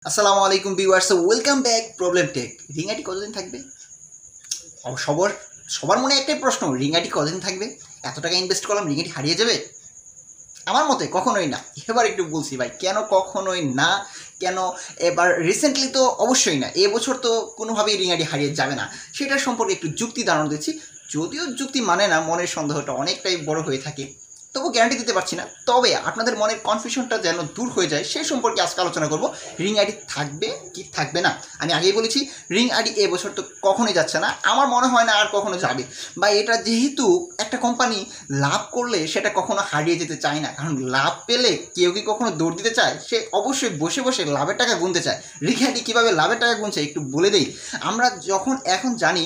আসসালামু আলাইকুম viewers, welcome back Problem Tech. Ring ID কতদিন থাকবে? সবার সবার মনে একটাই প্রশ্ন, রিং আইডি কতদিন থাকবে? এত টাকা ইনভেস্ট করলাম, রিং আইডি হারিয়ে যাবে? আমার মতে কখনোই না। এবার একটু বলছি ভাই, কেন কখনোই না, কেন এবার রিসেন্টলি তো অবশ্যই না, এবছর তো কোনোভাবেই রিং আইডি হারিয়ে যাবে না। সেটার সম্পর্কে একটু যুক্তি ধারণ দিচ্ছি। যদিও যুক্তি মানে না, মনের সন্দেহটা অনেকটাই বড় হয়ে থাকে, তবু গ্যারান্টি দিতে পারছি না। তবে আপনাদের মনের কনফিউশনটা যেন দূর হয়ে যায় সেই সম্পর্কে আজকে আলোচনা করব। রিং আইডি থাকবে কি থাকবে না। আমি আগেই বলেছি, রিং আইডি এবছর তো কখনোই যাচ্ছে না, আমার মনে হয় না আর কখনো যাবে। বা এটা যেহেতু একটা কোম্পানি লাভ করলে সেটা কখনো হারিয়ে যেতে চায় না, কারণ লাভ পেলে কেউ কি কখনো দৌড় দিতে চায়? সে অবশ্যই বসে বসে লাভের টাকা গুনতে চায়। রিং আইডি কীভাবে লাভের টাকা গুনছে একটু বলে দেই। আমরা এখন জানি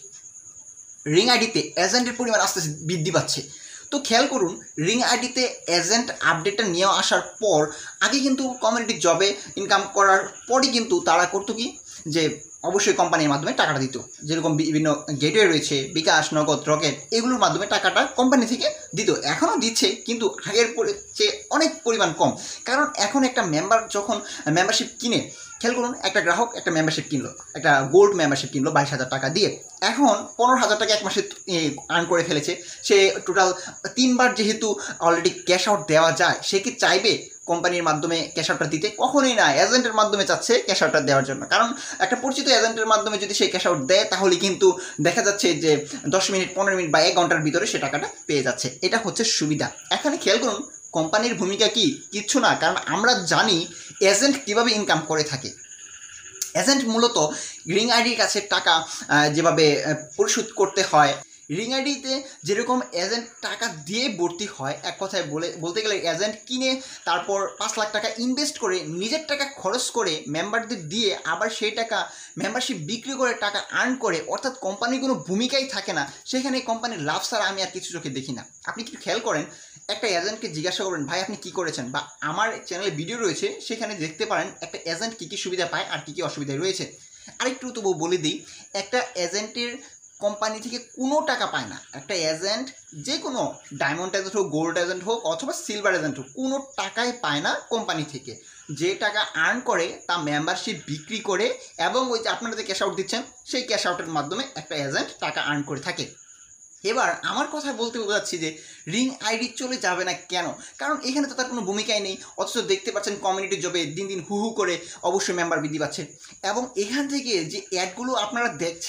রিং আইডিতে এজেন্টের পরিমাণ আস্তে আস্তে বৃদ্ধি পাচ্ছে। তো খেয়াল করুন, রিং আইডিতে এজেন্ট আপডেটটা নিয়ে আসার পর আগে কিন্তু কমিউনিটি জবে ইনকাম করার পরই কিন্তু তারা করতো কি, যে অবশ্যই কোম্পানির মাধ্যমে টাকাটা দিত। যেরকম বিভিন্ন গেটওয়ে রয়েছে, বিকাশ, নগদ, রকেট, এগুলোর মাধ্যমে টাকাটা কোম্পানি থেকে দিত। এখনও দিচ্ছে, কিন্তু আগের চেয়ে অনেক পরিমাণ কম। কারণ এখন একটা মেম্বার যখন মেম্বারশিপ কিনে, খেয়াল করুন, একটা গ্রাহক একটা মেম্বারশিপ কিনলো, একটা গোল্ড মেম্বারশিপ কিনলো 22,000 টাকা দিয়ে। এখন 15,000 টাকা এক মাসে আর্ন করে ফেলেছে। সে টোটাল 3বার যেহেতু অলরেডি ক্যাশ আউট দেওয়া যায়, সে কি চাইবে কোম্পানির মাধ্যমে ক্যাশ আউটটা দিতে? কখনোই না, এজেন্টের মাধ্যমে চাচ্ছে ক্যাশ আউটটা দেওয়ার জন্য। কারণ একটা পরিচিত এজেন্টের মাধ্যমে যদি সে ক্যাশ আউট দেয়, তাহলে কিন্তু দেখা যাচ্ছে যে 10 মিনিট, 15 মিনিট বা 1 ঘন্টার ভিতরে সে টাকাটা পেয়ে যাচ্ছে। এটা হচ্ছে সুবিধা। এখানে খেয়াল করুন, কোম্পানির ভূমিকা কি? কিচ্ছু না। কারণ আমরা জানি এজেন্ট কীভাবে ইনকাম করে থাকে। এজেন্ট মূলত রিং আইডির কাছে টাকা যেভাবে পরিশোধ করতে হয়, রিং আইডিতে যেরকম এজেন্ট টাকা দিয়ে ভর্তি হয়, এক কথায় বলতে গেলে এজেন্ট কিনে তারপর 5 লাখ টাকা ইনভেস্ট করে নিজের টাকা খরচ করে মেম্বারদের দিয়ে আবার সেই টাকা মেম্বারশিপ বিক্রি করে টাকা আর্ন করে, অর্থাৎ কোম্পানির কোনো ভূমিকাই থাকে না। সেখানে কোম্পানির লাভ ছাড়া আমি আর কিছু চোখে দেখি না। আপনি কি খেয়াল করেন, একটা এজেন্টকে জিজ্ঞাসা করবেন, ভাই আপনি কী করেছেন, বা আমার চ্যানেলে ভিডিও রয়েছে, সেখানে দেখতে পারেন একটা এজেন্ট কী কী সুবিধা পায় আর কী কী অসুবিধা রয়েছে। আরেকটু তবু বলে দিই, একটা এজেন্টের কোম্পানি থেকে কোনো টাকা পায় না। একটা এজেন্ট, যে কোনো ডায়মন্ড এজেন্ট হোক, গোল্ড এজেন্ট হোক, অথবা সিলভার এজেন্ট হোক, কোনো টাকাই পায় না কোম্পানি থেকে। যে টাকা আর্ন করে তা মেম্বারশিপ বিক্রি করে, এবং ওই যে আপনারা যে ক্যাশ আউট দিচ্ছেন, সেই ক্যাশ আউটের মাধ্যমে একটা এজেন্ট টাকা আর্ন করে থাকে। এবার আমার কথা বলতে বোঝাচ্ছি যে রিং আইডি চলে যাবে না কেন? কারণ এখানে তো তার কোনো ভূমিকাই নেই। অথচ দেখতে পাচ্ছেন কমিউনিটি জবে দিন দিন হু করে অবশ্যই মেম্বার বৃদ্ধি পাচ্ছে। এবং এখান থেকে যে অ্যাডগুলো আপনারা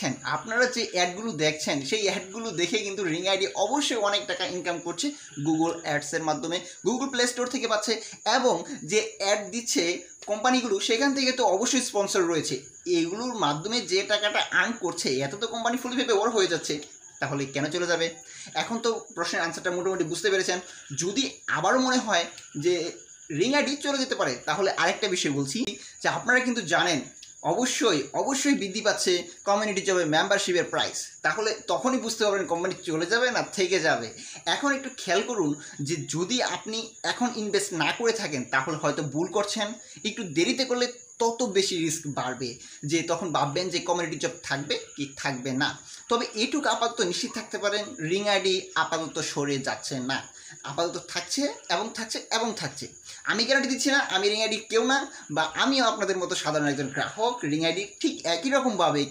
যে অ্যাডগুলো দেখছেন, সেই অ্যাডগুলো দেখে কিন্তু রিং আইডি অবশ্যই অনেক টাকা ইনকাম করছে গুগল অ্যাডসের মাধ্যমে, গুগল প্লে স্টোর থেকে পাচ্ছে। এবং যে অ্যাড দিচ্ছে কোম্পানিগুলো, সেখান থেকে তো অবশ্যই স্পন্সর রয়েছে। এগুলোর মাধ্যমে যে টাকাটা আর্ন করছে, এত তো কোম্পানি ফুল ভেবে ওর হয়ে যাচ্ছে। তাহলে কেন চলে যাবে? এখন তো প্রশ্নের আনসারটা মোটামুটি বুঝতে পেরেছেন। যদি আবারও মনে হয় যে রিং আইডি চলে যেতে পারে, তাহলে আরেকটা বিষয় বলছি, যে আপনারা কিন্তু জানেন অবশ্যই বৃদ্ধি পাচ্ছে কমিউনিটি জবে মেম্বারশিপের প্রাইস। তাহলে তখনই বুঝতে পারবেন কোম্পানি চলে যাবে না থেকে যাবে। এখন একটু খেয়াল করুন, যে যদি আপনি এখন ইনভেস্ট না করে থাকেন, তাহলে হয়তো ভুল করছেন। একটু দেরিতে করলে তত বেশি রিস্ক বাড়বে, যে তখন ভাববেন যে কমিউনিটি জব থাকবে কি থাকবে না। তবে এটুকু আপাতত নিশ্চিত থাকতে পারেন, রিং আইডি আপাতত সরে যাচ্ছে না, আপাতত থাকছে এবং থাকছে। আমি গ্যারান্টি দিচ্ছি না, আমি রিং আইডি কেউ না, বা আমিও আপনাদের মতো সাধারণ একজন গ্রাহক। রিং আইডি ঠিক একই রকমভাবে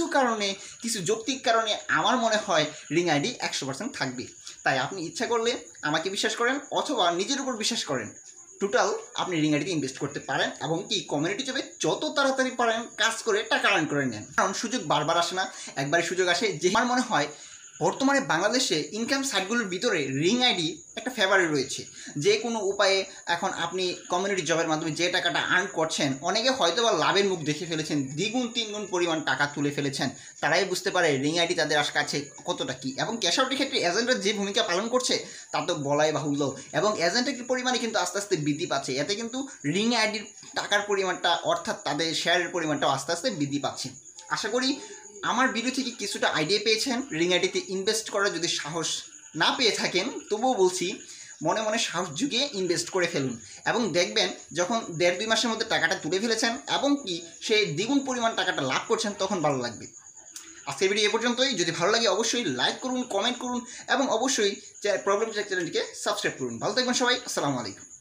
কিছু যৌক্তিক কারণে আমার মনে হয় রিং আইডি 100% থাকবে। তাই আপনি ইচ্ছা করলে আমাকে বিশ্বাস করেন, অথবা নিজের উপর বিশ্বাস করেন, টোটাল আপনি রিং আইডিতে ইনভেস্ট করতে পারেন, এবং কি কমিউনিটি জবে যত তাড়াতাড়ি পারেন কাজ করে টাকা আর্ন করে নেন। কারণ সুযোগ বারবার আসে না, একবারই সুযোগ আসে। যে আমার মনে হয় বর্তমানে বাংলাদেশে ইনকাম সাইটগুলোর ভিতরে রিং আইডি একটা ফেভারে রয়েছে। যে কোনো উপায়ে এখন আপনি কমিউনিটি জবের মাধ্যমে যে টাকাটা আর্ন করছেন, অনেকে হয়তো বা লাভের মুখ দেখে ফেলেছেন, 2-3 গুণ পরিমাণ টাকা তুলে ফেলেছেন। তারাই বুঝতে পারে রিং আইডি তাদের কাছে কতটা কী। এবং ক্যাশ আউটের ক্ষেত্রে এজেন্টের যে ভূমিকা পালন করছে তা তো বলাই বাহুল্য। এবং এজেন্টের পরিমাণে কিন্তু আস্তে আস্তে বৃদ্ধি পাচ্ছে। এতে কিন্তু রিং আইডির টাকার পরিমাণটা, অর্থাৎ তাদের শেয়ারের পরিমাণটাও আস্তে আস্তে বৃদ্ধি পাচ্ছে। আশা করি আমার ভিডিও থেকে কিছুটা আইডিয়া পেয়েছেন। রিং আইডিতে ইনভেস্ট করার যদি সাহস না পেয়ে থাকেন, তবুও বলছি, মনে মনে সাহস জুগিয়ে ইনভেস্ট করে ফেলুন, এবং দেখবেন যখন 1.5-2 মাসের মধ্যে টাকাটা তুলে ফেলেছেন, এবং কি সেই দ্বিগুণ পরিমাণ টাকাটা লাভ করছেন, তখন ভালো লাগবে। আজকের ভিডিও এ পর্যন্তই। যদি ভালো লাগে অবশ্যই লাইক করুন, কমেন্ট করুন, এবং অবশ্যই প্রবলেম চ্যানেলটিকে সাবস্ক্রাইব করুন। ভালো থাকবেন সবাই। আসসালামু আলাইকুম।